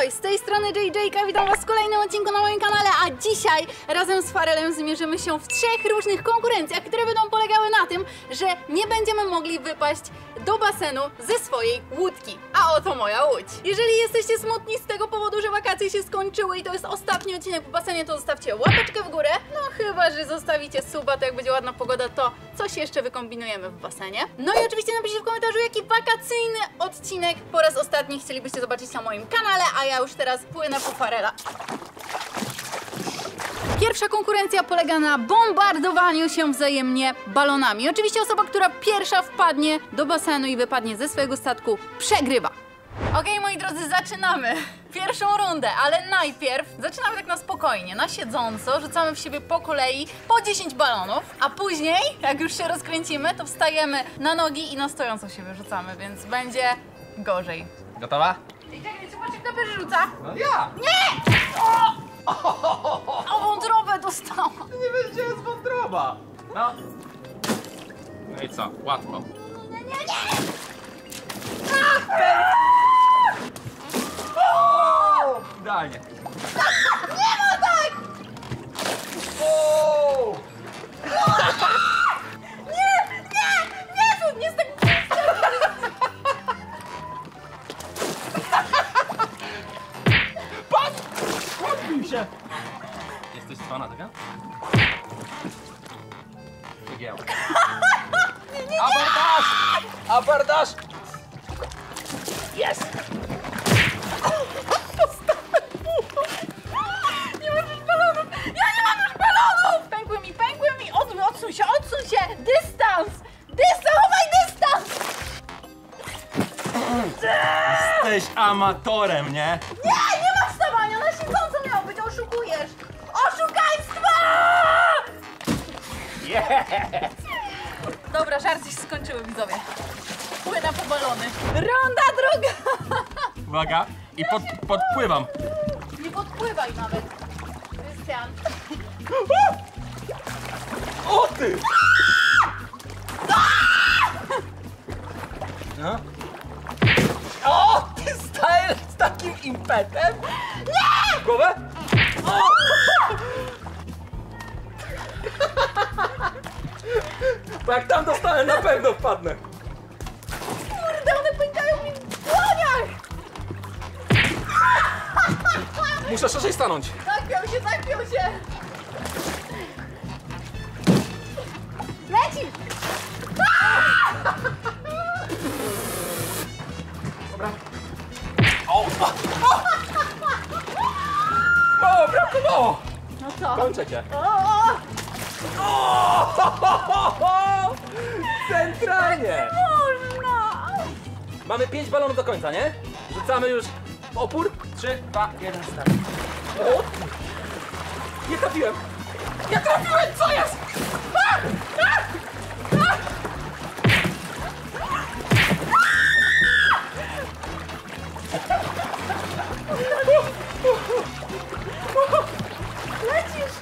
Ahoj, z tej strony JJ-ka, witam was w kolejnym odcinku na moim kanale, a dzisiaj razem z Farelem zmierzymy się w 3 różnych konkurencjach, które będą polegały na tym, że nie będziemy mogli wypaść do basenu ze swojej łódki. A oto moja łódź. Jeżeli jesteście smutni z tego powodu, że wakacje się skończyły i to jest ostatni odcinek w basenie, to zostawcie łapeczkę w górę. No chyba, że zostawicie suba, to jak będzie ładna pogoda, to coś jeszcze wykombinujemy w basenie. No i oczywiście napiszcie w komentarzu, jaki wakacyjny odcinek po raz ostatni chcielibyście zobaczyć na moim kanale, a ja już teraz płynę po Farela. Pierwsza konkurencja polega na bombardowaniu się wzajemnie balonami. Oczywiście osoba, która pierwsza wpadnie do basenu i wypadnie ze swojego statku, przegrywa. Okej, moi drodzy, zaczynamy pierwszą rundę, ale najpierw zaczynamy tak na spokojnie, na siedząco, rzucamy w siebie po kolei po 10 balonów, a później, jak już się rozkręcimy, to wstajemy na nogi i na stojąco się wyrzucamy, więc będzie gorzej. Gotowa? I czekaj, zobaczcie, kto pierwszy rzuca. No ja! Nie! O wątrobę dostałam. Nie wiesz, gdzie jest wątroba. No. No i co? Łatwo. Nie! Idealnie. Nie ma tak! Nie, nie jest tak blisko! Patrz! Odbił się! Jesteś cwana taka? Wygieł. Abordaż! Abordaż! Jest! Nie masz już balonów! Ja nie mam już balonów! Pękły mi! Odsuń się! Dystans! Zachowaj dystans! Jesteś amatorem, nie? Nie ma wstawania! Na siedząco miało być! Oszukujesz! Oszukaństwo! Yes! Dobra, żarty się skończyły, widzowie. Płynę po balony. Runda druga! Uwaga! I podpływam. Nie podpływaj nawet. Krystian. O ty! No. O! Ty style z takim impetem? Nie! W głowę? O! Bo jak tam dostałem, na pewno wpadnę. Kurde, one pękają mi w dłoniach! Muszę szerzej stanąć. Zapiął się! Lecisz! Dobra. O! O! Brakowało! No co? Kończę cię. O! O! Centralnie! Można! Mamy 5 balonów do końca, nie? Rzucamy już w opór. 3, 2, 1, start. O! Nie trafiłem! Nie trafiłem! Co jest? A! A! A! Lecisz!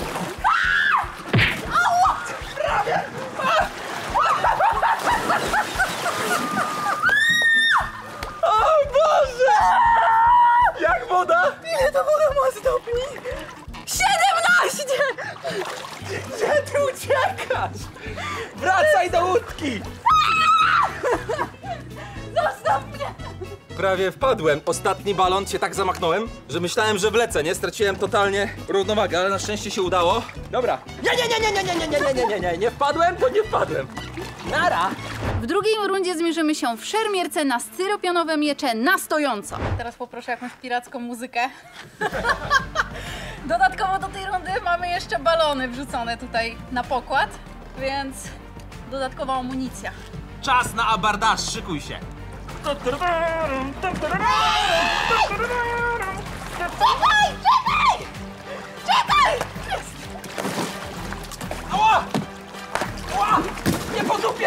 Prawie! O Boże! Jak woda? Ile to woda ma stopni? 17! Gdzie ty uciekasz? Wracaj do łódki! Zostaw mnie! Prawie wpadłem. Ostatni balon się tak zamachnąłem, że myślałem, że wlecę, nie? Straciłem totalnie równowagę, ale na szczęście się udało. Dobra. Nie wpadłem, to nie wpadłem. Nara! W drugiej rundzie zmierzymy się w szermierce na styropianowe miecze na stojąco. Teraz poproszę jakąś piracką muzykę. Dodatkowo do tej rundy mamy jeszcze balony wrzucone tutaj na pokład, więc dodatkowa amunicja. Czas na abordaż, szykuj się. Czekaj! Ała! Ała! Nie po dupie!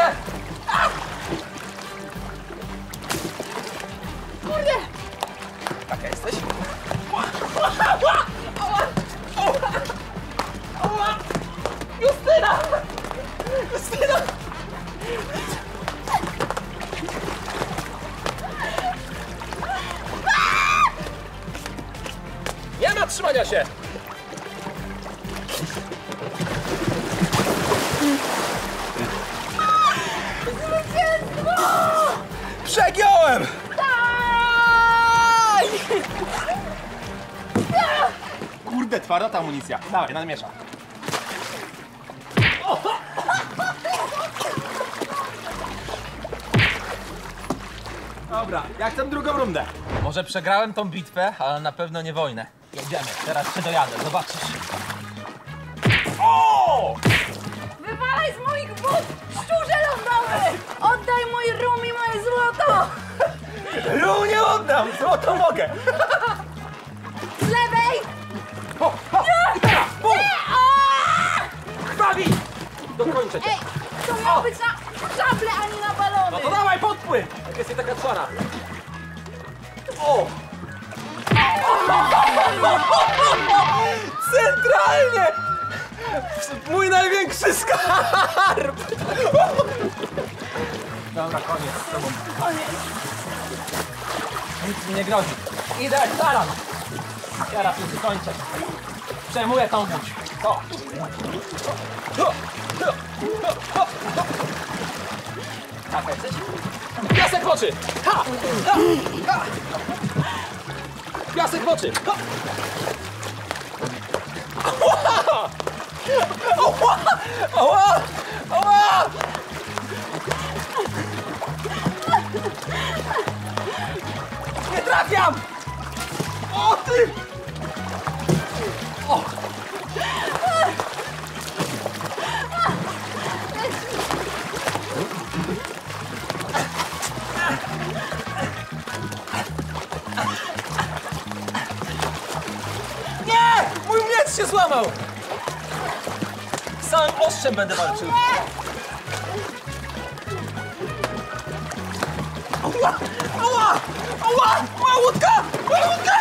Kurde! Taka jesteś? Justyna! zatrzymania się! Przegiąłem! Tak! Kurde, twarda ta amunicja. Dawaj, namiesza. Dobra, jak tam drugą rundę? Może przegrałem tą bitwę, ale na pewno nie wojnę. Jedziemy, teraz cię dojadę, zobaczysz. O! Wywalaj z moich but, szczurze lądowy! Oddaj mój rum i moje złoto! Ru nie oddam, złoto mogę. Z lewej! I teraz, bum! Krwawi! Dokończę cię. Ej, to miało być na żable, a nie na balony! No to dawaj, podpłyń! Jak jesteś taka czara. O! Centralnie! Mój największy skarb! Dobra, koniec z tobą. Nic mi nie grozi. Idę jak taran. Teraz już kończę. Przejmuję tą łódź. O! Tak, jesteś? Piasek w oczy! Ha! Ha! Ha! Piasek w oczy! Ha! Ała! Ała! Ała! Ała! Nie trafiam! O ty! O! Nie! Mój miecz się złamał! Z samym ostrzem będę walczył. Ała! Ała! Ała! Moja łódka! Moja łódka!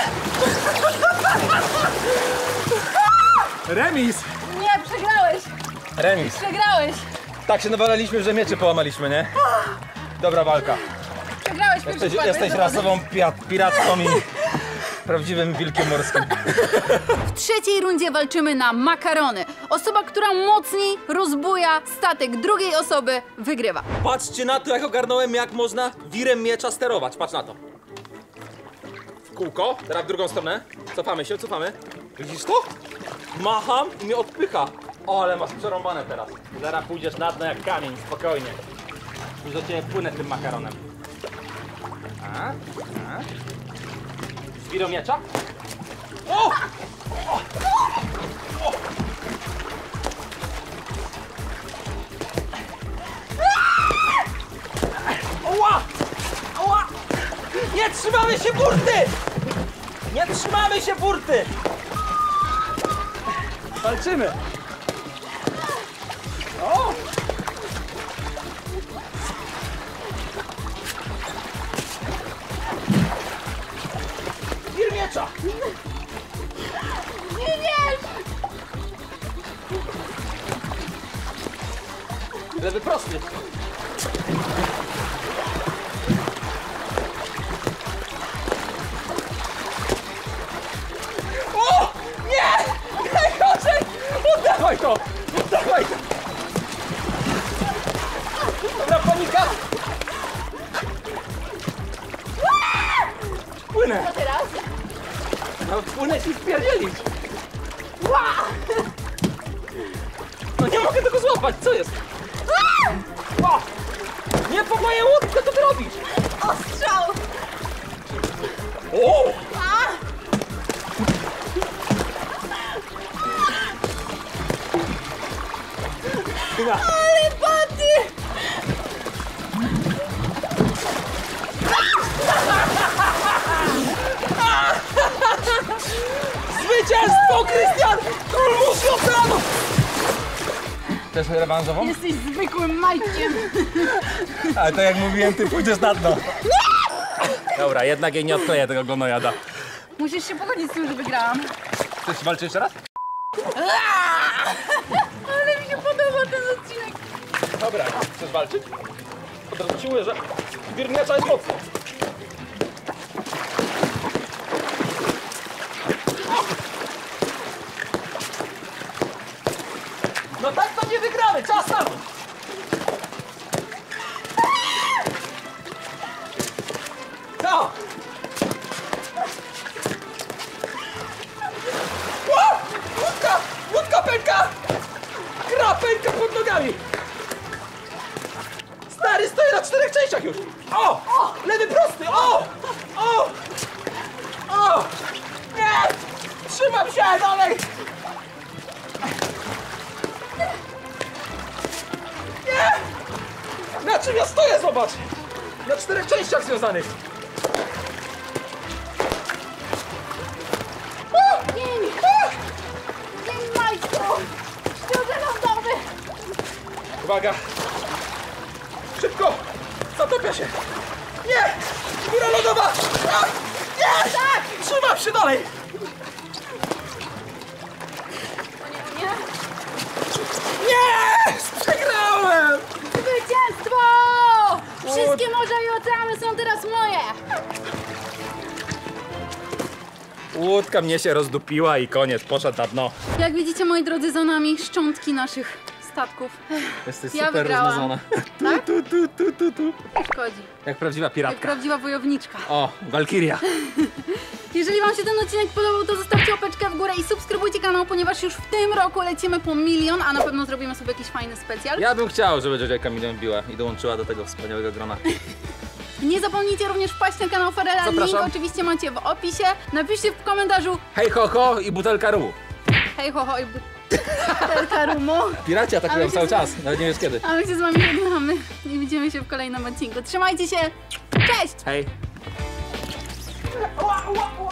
Remis! Nie, przegrałeś! Remis. Przegrałeś! Tak się nawalaliśmy, że miecze połamaliśmy, nie? Dobra walka. Przegrałeś pierwszy skład, Jesteś wiesz, rasową piratką i prawdziwym wilkiem morskim. W trzeciej rundzie walczymy na makarony. Osoba, która mocniej rozbuja statek drugiej osoby, wygrywa. Patrzcie na to, jak ogarnąłem, jak można wirem miecza sterować. Patrz na to. W kółko, teraz w drugą stronę. Cofamy się, cofamy. Widzisz to? Macham i mnie odpycha. O, ale masz przerąbane teraz. Zaraz pójdziesz na dno jak kamień, spokojnie. Już do ciebie płynę tym makaronem. Z wirą miecza? O! O! O! Oła! Oła! Nie trzymamy się burty! Nie trzymamy się burty! Walczymy! O! Wir miecza! Nie wiesz! Lewy prosty! O! Nie! Najgorzej! Oddawaj to! Oddawaj to! Dobra, panika! Płynę! Co teraz? No płynę ci spierdzielić! Ła! No nie mogę tego złapać, co jest? O! Nie po moje łódkę, co ty robisz? Ostrzał! O! A! Ja. Ale paty! Zwycięstwo, Krystian! Król musi oceanu! Chcesz rewanżową? Jesteś zwykłym majkiem. Ale to jak mówiłem, ty pójdziesz na dno. Dobra, jednak jej nie odkleję tego gonojada. Musisz się pogodzić z tym, że wygrałam. Chcesz walczyć jeszcze raz? Ale mi się podoba ten odcinek. Dobra, chcesz walczyć? Od razu ci mówię, że wirniacza jest mocno. O! O! Łódka! Łódka pęka! Gra pęka pod nogami! Stary, stoję na 4 częściach już! O! Lewy prosty! O! O! O! Nie! Trzymam się dalej! Nie! Na czym ja stoję, zobacz! Na 4 częściach związanych! Dzień majstru! Ślubę lądowy! Uwaga! Szybko! Zatopię się! Nie! Góra lodowa! A! Nie! Tak! Trzymam się dalej! Nie? Nie! Przegrałem! Zwycięstwo! Wszystkie morza i oceany są teraz moje! Łódka mnie się rozdupiła i koniec, poszedł na dno. Jak widzicie, moi drodzy, za nami szczątki naszych statków. Jesteś Ja super wygrałam. rozmazana. Tak? Tu. Nie szkodzi. Jak prawdziwa Jak piratka. prawdziwa wojowniczka. O, Walkiria. Jeżeli wam się ten odcinek podobał, to zostawcie łapeczkę w górę i subskrybujcie kanał, ponieważ już w tym roku lecimy po 1 000 000, a na pewno zrobimy sobie jakiś fajny specjal. Ja bym chciał, żeby Jodziaka milion biła i dołączyła do tego wspaniałego grona. Nie zapomnijcie również wpaść na kanał Farela, link Zapraszam. oczywiście macie w opisie. Napiszcie w komentarzu Hej ho ho i butelka rumu. hej ho ho i butelka rumu. Piraci atakują Ale się cały z- czas, nawet nie wiesz kiedy. A my się z wami żegnamy i widzimy się w kolejnym odcinku. Trzymajcie się, cześć! Hej. Ła, ła, ła.